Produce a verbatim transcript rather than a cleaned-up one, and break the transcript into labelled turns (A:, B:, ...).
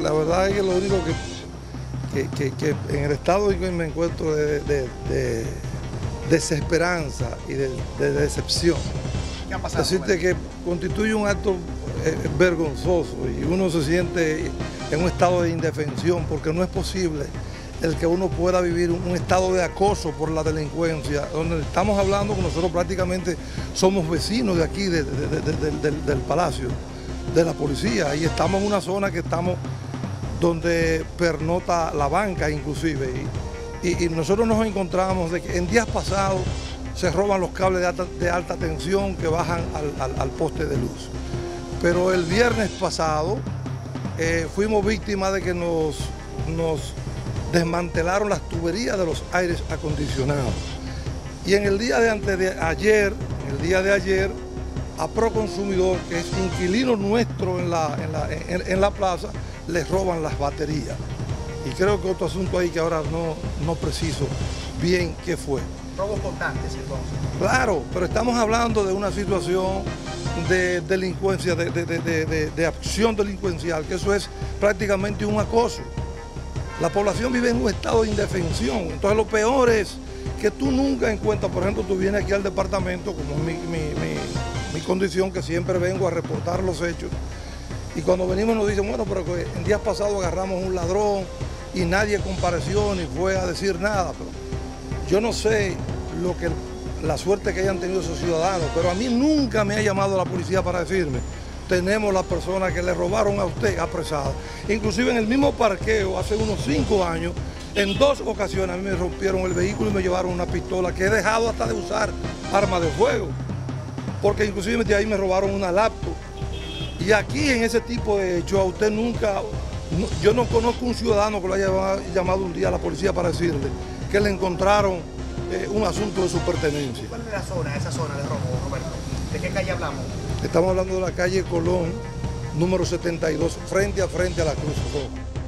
A: la verdad es que lo único que, que, que, que en el estado en que me encuentro de, de, de desesperanza y de, de decepción.
B: ¿Qué ha pasado?
A: Decirte que constituye un acto eh, vergonzoso y uno se siente en un estado de indefensión porque no es posible el que uno pueda vivir un, un estado de acoso por la delincuencia, donde estamos hablando que nosotros prácticamente somos vecinos de aquí, de, de, de, de, del, del Palacio, de la policía, y estamos en una zona que estamos donde pernota la banca inclusive, y, y, y nosotros nos encontramos de que en días pasados se roban los cables de alta, de alta tensión que bajan al, al, al poste de luz. Pero el viernes pasado eh, fuimos víctimas de que nos, nos desmantelaron las tuberías de los aires acondicionados. Y en el día de antes de ayer, en el día de ayer, a Proconsumidor, que es inquilino nuestro en la, en la, en, en la plaza, les roban las baterías. Y creo que otro asunto ahí que ahora no, no preciso bien qué fue.
B: Robos constantes entonces.
A: Claro, pero estamos hablando de una situación de delincuencia, de, de, de, de, de acción delincuencial, que eso es prácticamente un acoso. La población vive en un estado de indefensión. Entonces lo peor es que tú nunca encuentras, por ejemplo, tú vienes aquí al departamento, como es mi, mi, mi, mi condición, que siempre vengo a reportar los hechos, y cuando venimos nos dicen, bueno, pero que en días pasados agarramos un ladrón y nadie compareció ni fue a decir nada. Pero yo no sé lo que, la suerte que hayan tenido esos ciudadanos, pero a mí nunca me ha llamado la policía para decirme, tenemos las personas que le robaron a usted apresadas. Inclusive en el mismo parqueo, hace unos cinco años, en dos ocasiones a mí me rompieron el vehículo y me llevaron una pistola, que he dejado hasta de usar arma de fuego, porque inclusive de ahí me robaron una laptop. Y aquí en ese tipo de hechos a usted nunca, no, yo no conozco un ciudadano que lo haya llamado un día a la policía para decirle que le encontraron eh, un asunto de su pertenencia.
B: ¿Cuál es la zona, esa zona de robo, Roberto? ¿De qué calle hablamos?
A: Estamos hablando de la calle Colón, número setenta y dos, frente a frente a la Cruz Roja.